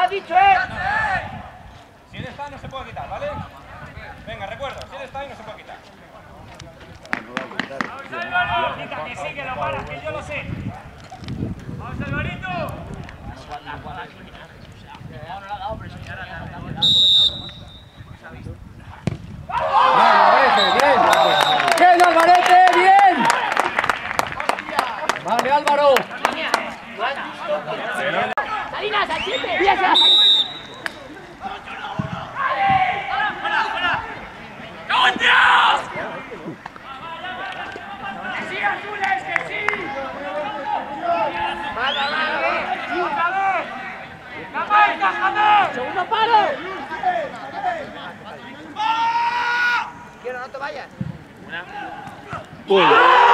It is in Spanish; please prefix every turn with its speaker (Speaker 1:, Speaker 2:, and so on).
Speaker 1: has dicho, ¿eh?
Speaker 2: Si él está, no se puede quitar, ¿vale? Venga, recuerdo, si él está ahí, no se puede quitar.
Speaker 3: ¡Vamos, Álvaro! Que sí, que lo paras, que yo lo sé. ¡Vamos, Alvarito!
Speaker 1: ¡Bien, Alvarete! ¡Bien! ¡Vale, Álvaro!
Speaker 4: ¡Salinas, al 7! ¡Pieza!
Speaker 3: ¡No, Dios! ¡Que sí, Azules, que sí!
Speaker 4: ¡Segundo palo!
Speaker 1: Quiero, no te vayas.
Speaker 5: Uy.